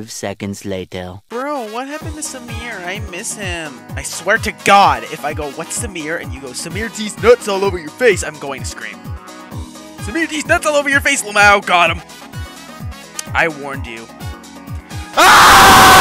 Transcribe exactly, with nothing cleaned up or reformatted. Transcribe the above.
Five seconds later. Bro, what happened to Samir? I miss him. I swear to God, if I go, what's Samir? And you go, Samir Deez Nuts all over your face, I'm going to scream. Samir Deez Nuts all over your face, Lamau. Got him. I warned you. Ah!